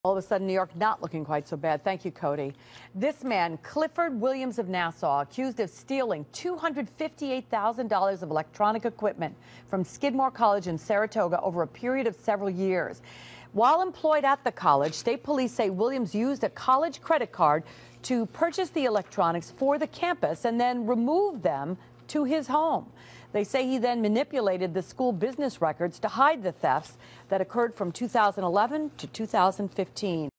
All of a sudden, New York not looking quite so bad. Thank you, Cody. This man, Clifford Williams of Nassau, accused of stealing $258,000 of electronic equipment from Skidmore College in Saratoga over a period of several years. While employed at the college, state police say Williams used a college credit card to purchase the electronics for the campus and then remove them to his home. They say he then manipulated the school business records to hide the thefts that occurred from 2011 to 2015.